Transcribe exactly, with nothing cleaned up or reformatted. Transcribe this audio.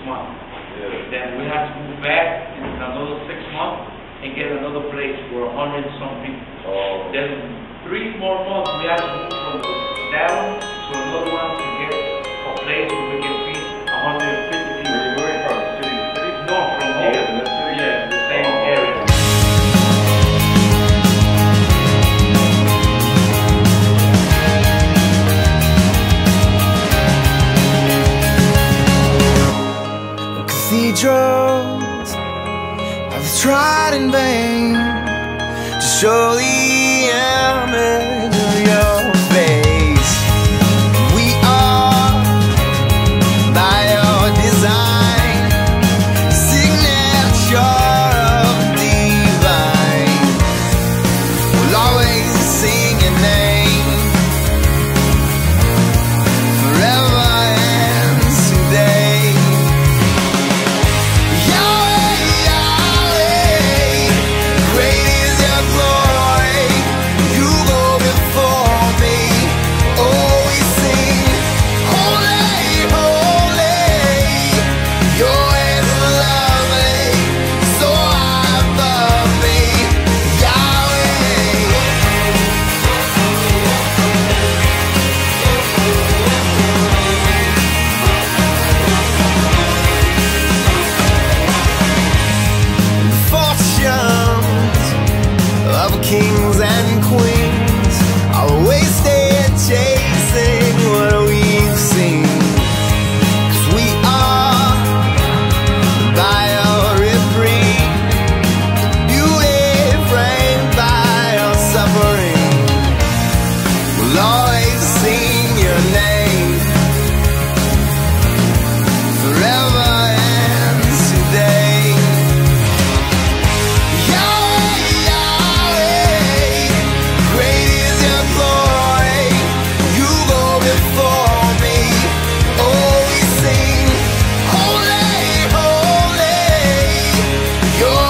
months. Yeah. Then we have to move back in another six months and get another place for a hundred and some people. Oh. Then three more months we have to move from that one to another one to get a place where we can feed a hundred and fifty people. Where you going from? City to city? No, from Oh, here. from this city? Yeah, the same Oh. area. Cathedrals I've tried in vain to show the image of your face. We are by your design, signature of divine. We'll always sing your name forever and today. Kings and queens are wasted chasing what we've seen. 'Cause we are by your reprieve, beauty framed by your suffering. We'll always sing your name forever and today. You're